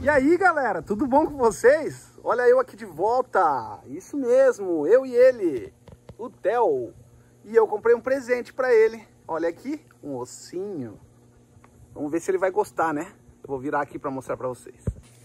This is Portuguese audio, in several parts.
E aí, galera, tudo bom com vocês? Olha eu aqui de volta, isso mesmo, eu e ele, o Theo. E eu comprei um presente pra ele, olha aqui, um ossinho. Vamos ver se ele vai gostar, né? Eu vou virar aqui pra mostrar pra vocês.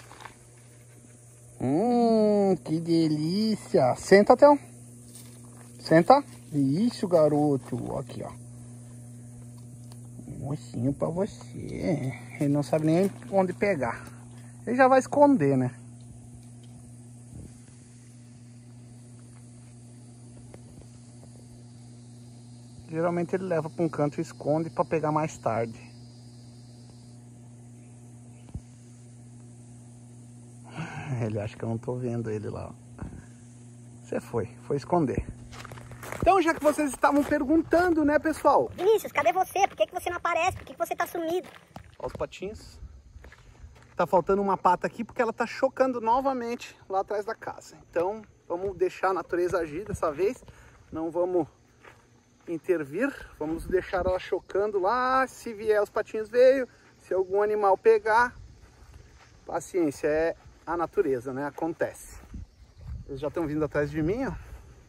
Que delícia. Senta, Theo. Senta. Isso, garoto. Aqui, ó. Um ossinho pra você. Ele não sabe nem onde pegar. Ele já vai esconder, né? Geralmente ele leva para um canto e esconde para pegar mais tarde. Ele acha que eu não tô vendo ele lá. Você foi esconder. Então, já que vocês estavam perguntando, né, pessoal? Vinícius, cadê você? Por que você não aparece? Por que você tá sumido? Olha os patinhos. Tá faltando uma pata aqui porque ela tá chocando novamente lá atrás da casa. Então, vamos deixar a natureza agir dessa vez. Não vamos intervir. Vamos deixar ela chocando lá. Se vier os patinhos veio. Se algum animal pegar, paciência, é a natureza, né? Acontece. Eles já estão vindo atrás de mim, ó.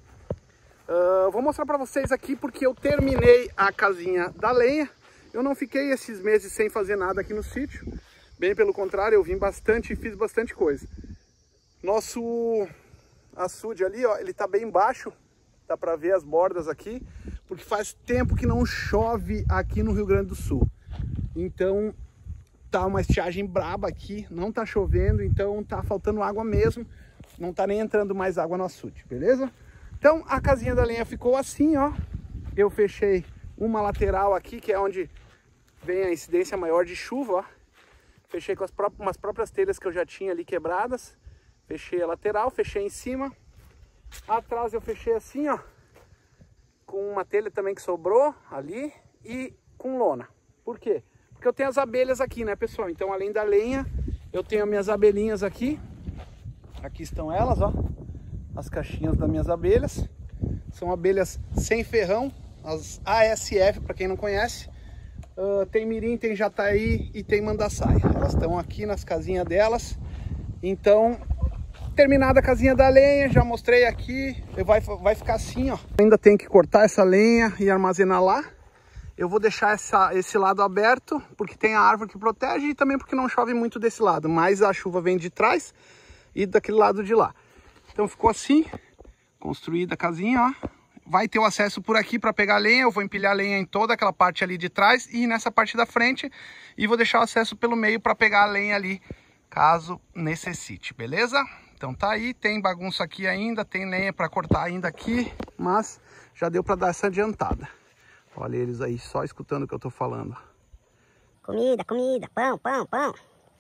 Vou mostrar pra vocês aqui porque eu terminei a casinha da lenha. Eu não fiquei esses meses sem fazer nada aqui no sítio. Bem pelo contrário, eu vim bastante e fiz bastante coisa. Nosso açude ali, ó, ele tá bem baixo. Dá pra ver as bordas aqui. Porque faz tempo que não chove aqui no Rio Grande do Sul. Então tá uma estiagem braba aqui. Não tá chovendo, então tá faltando água mesmo. Não tá nem entrando mais água no açude, beleza? Então a casinha da lenha ficou assim, ó. Eu fechei uma lateral aqui, que é onde vem a incidência maior de chuva, ó. Fechei com umas próprias telhas que eu já tinha ali quebradas. Fechei a lateral, fechei em cima. Atrás eu fechei assim, ó. Com uma telha também que sobrou ali e com lona. Por quê? Porque eu tenho as abelhas aqui, né, pessoal? Então, além da lenha, eu tenho as minhas abelhinhas aqui. Aqui estão elas, ó. As caixinhas das minhas abelhas. São abelhas sem ferrão, as ASF, para quem não conhece. Tem mirim, tem jataí e tem mandaçaia. Elas estão aqui nas casinhas delas. Então, terminada a casinha da lenha, já mostrei aqui. Vai ficar assim, ó. Ainda tem que cortar essa lenha e armazenar lá. Eu vou deixar esse lado aberto, porque tem a árvore que protege e também porque não chove muito desse lado. Mas a chuva vem de trás e daquele lado de lá. Então ficou assim, construída a casinha, ó. Vai ter o acesso por aqui para pegar lenha. Eu vou empilhar lenha em toda aquela parte ali de trás e nessa parte da frente. E vou deixar o acesso pelo meio para pegar a lenha ali, caso necessite, beleza? Então tá aí, tem bagunça aqui ainda, tem lenha para cortar ainda aqui, mas já deu para dar essa adiantada. Olha eles aí só escutando o que eu tô falando. Comida, comida, pão, pão, pão.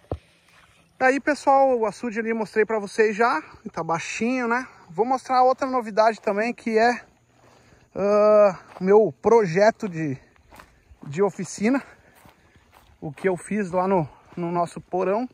Aí, pessoal, o açude ali mostrei para vocês já, tá baixinho, né? Vou mostrar outra novidade também, que é o meu projeto de oficina. O que eu fiz lá no nosso porão.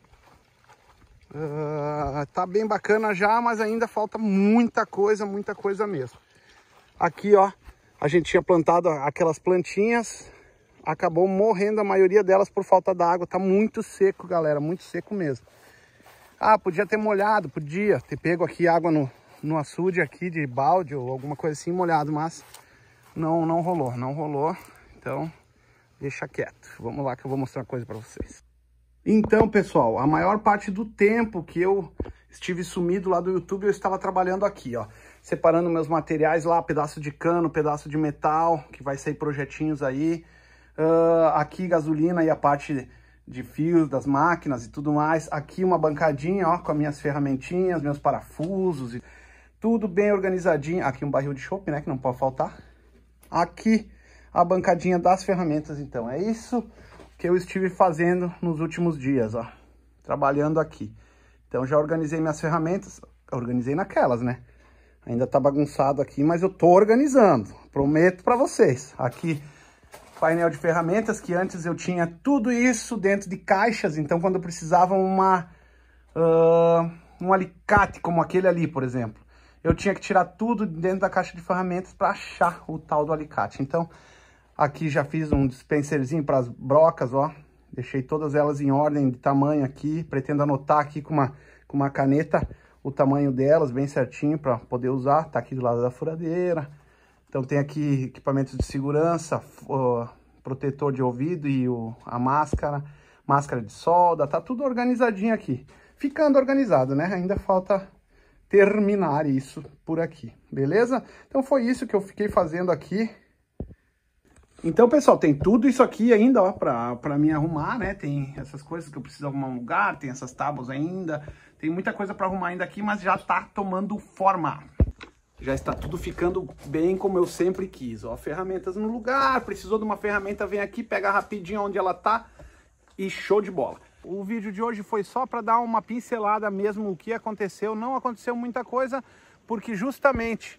Tá bem bacana já, mas ainda falta muita coisa mesmo. Aqui, ó, a gente tinha plantado aquelas plantinhas, acabou morrendo a maioria delas por falta d'água. Tá muito seco, galera, muito seco mesmo. Ah, podia ter molhado, podia ter pego aqui água no açude aqui de balde ou alguma coisa assim molhado, mas não rolou. Então, deixa quieto. Vamos lá que eu vou mostrar uma coisa para vocês. Então, pessoal, a maior parte do tempo que eu estive sumido lá do YouTube, eu estava trabalhando aqui, ó. Separando meus materiais lá, pedaço de cano, pedaço de metal, que vai sair projetinhos aí. Aqui gasolina e a parte de fios das máquinas e tudo mais. Aqui uma bancadinha, ó, com as minhas ferramentinhas, meus parafusos, e tudo bem organizadinho. Aqui um barril de chopp, né, que não pode faltar. Aqui a bancadinha das ferramentas, então. É isso que eu estive fazendo nos últimos dias, ó. Trabalhando aqui. Então já organizei minhas ferramentas. Organizei naquelas, né? Ainda tá bagunçado aqui, mas eu tô organizando. Prometo pra vocês. Aqui, painel de ferramentas, que antes eu tinha tudo isso dentro de caixas. Então, quando eu precisava um alicate como aquele ali, por exemplo, eu tinha que tirar tudo dentro da caixa de ferramentas para achar o tal do alicate. Então, aqui já fiz um dispenserzinho para as brocas, ó. Deixei todas elas em ordem de tamanho aqui. Pretendo anotar aqui com uma caneta o tamanho delas bem certinho para poder usar. Tá aqui do lado da furadeira. Então tem aqui equipamentos de segurança, protetor de ouvido e a máscara de solda. Tá tudo organizadinho aqui. Ficando organizado, né? Ainda falta terminar isso por aqui, beleza? Então foi isso que eu fiquei fazendo aqui. Então, pessoal, tem tudo isso aqui ainda, ó, pra me arrumar, né? Tem essas coisas que eu preciso arrumar um lugar, tem essas tábuas ainda, tem muita coisa pra arrumar ainda aqui, mas já tá tomando forma. Já está tudo ficando bem como eu sempre quis, ó. Ferramentas no lugar, precisou de uma ferramenta, vem aqui, pega rapidinho onde ela tá e show de bola. O vídeo de hoje foi só para dar uma pincelada mesmo o que aconteceu. Não aconteceu muita coisa, porque justamente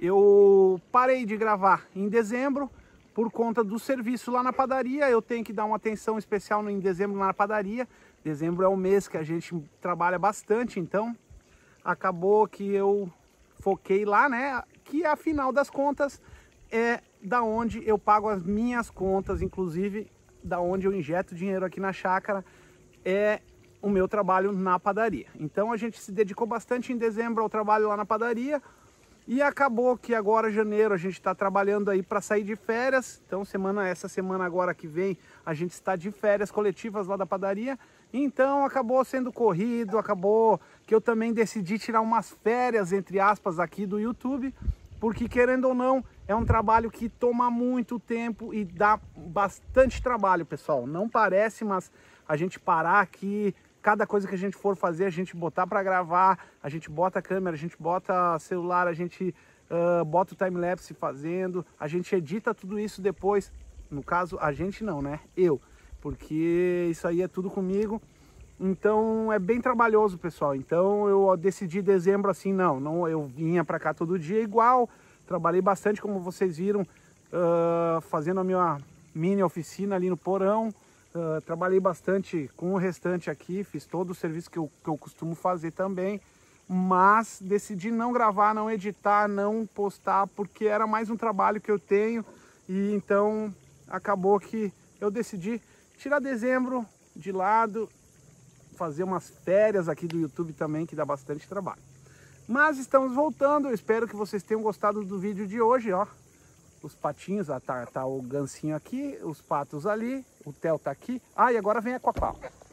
eu parei de gravar em dezembro por conta do serviço lá na padaria. Eu tenho que dar uma atenção especial em dezembro na padaria. Dezembro é um mês que a gente trabalha bastante, então acabou que eu foquei lá, né? Que afinal das contas é da onde eu pago as minhas contas, inclusive da onde eu injeto dinheiro aqui na chácara, é o meu trabalho na padaria. Então a gente se dedicou bastante em dezembro ao trabalho lá na padaria e acabou que agora janeiro a gente está trabalhando aí para sair de férias. Então essa semana agora que vem a gente está de férias coletivas lá da padaria. Então acabou sendo corrido, acabou que eu também decidi tirar umas férias, entre aspas, aqui do YouTube, porque querendo ou não, é um trabalho que toma muito tempo e dá bastante trabalho, pessoal. Não parece, mas a gente parar aqui, cada coisa que a gente for fazer, a gente botar para gravar, a gente bota a câmera, a gente bota celular, a gente bota o time-lapse fazendo, a gente edita tudo isso depois. No caso, a gente não, né? Eu. Porque isso aí é tudo comigo. Então é bem trabalhoso, pessoal. Então eu decidi dezembro assim, não eu vinha para cá todo dia igual. Trabalhei bastante, como vocês viram, fazendo a minha mini oficina ali no porão. Trabalhei bastante com o restante aqui, fiz todo o serviço que eu costumo fazer também. Mas decidi não gravar, não editar, não postar, porque era mais um trabalho que eu tenho. E então acabou que eu decidi tirar dezembro de lado, fazer umas férias aqui do YouTube também, que dá bastante trabalho. Mas estamos voltando, eu espero que vocês tenham gostado do vídeo de hoje, ó. Os patinhos, tá o gancinho aqui, os patos ali, o Theo tá aqui. Ah, e agora vem a Quacá.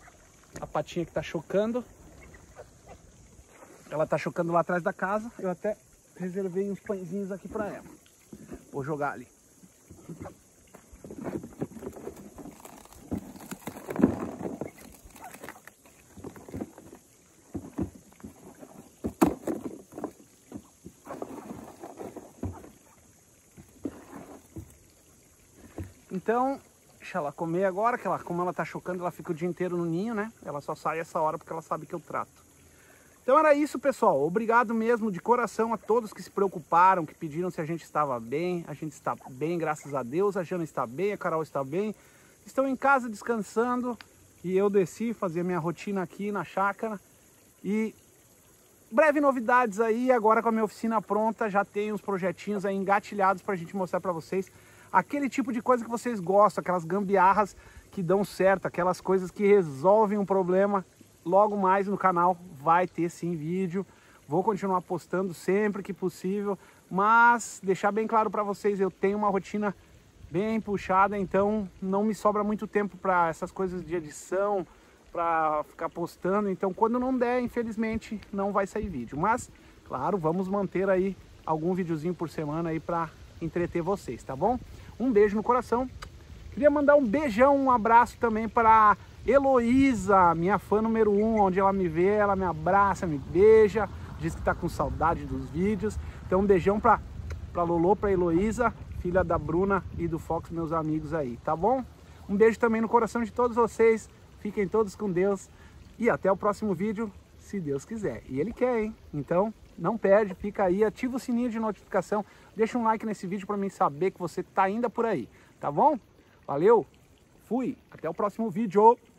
A patinha que tá chocando. Ela tá chocando lá atrás da casa, eu até reservei uns pãezinhos aqui pra ela. Vou jogar ali. Então, deixa ela comer agora, que como ela tá chocando, ela fica o dia inteiro no ninho, né? Ela só sai essa hora porque ela sabe que eu trato. Então era isso, pessoal. Obrigado mesmo de coração a todos que se preocuparam, que pediram se a gente estava bem. A gente está bem, graças a Deus. A Jana está bem, a Carol está bem. Estão em casa descansando e eu desci fazer minha rotina aqui na chácara. E breve novidades aí, agora com a minha oficina pronta, já tem uns projetinhos aí engatilhados pra gente mostrar pra vocês. Aquele tipo de coisa que vocês gostam, aquelas gambiarras que dão certo, aquelas coisas que resolvem um problema. Logo mais no canal vai ter sim vídeo. Vou continuar postando sempre que possível, mas deixar bem claro para vocês, eu tenho uma rotina bem puxada, então não me sobra muito tempo para essas coisas de edição, para ficar postando. Então quando não der, infelizmente, não vai sair vídeo. Mas, claro, vamos manter aí algum videozinho por semana aí para entreter vocês, tá bom? Um beijo no coração. Queria mandar um beijão, um abraço também para Heloísa, minha fã número 1, onde ela me vê, ela me abraça, me beija, diz que tá com saudade dos vídeos. Então um beijão pra Lolo, pra Heloísa, filha da Bruna e do Fox, meus amigos aí, tá bom? Um beijo também no coração de todos vocês, fiquem todos com Deus e até o próximo vídeo, se Deus quiser. E Ele quer, hein? Então não perde, fica aí, ativa o sininho de notificação, deixa um like nesse vídeo para mim saber que você tá ainda por aí, tá bom? Valeu, fui, até o próximo vídeo.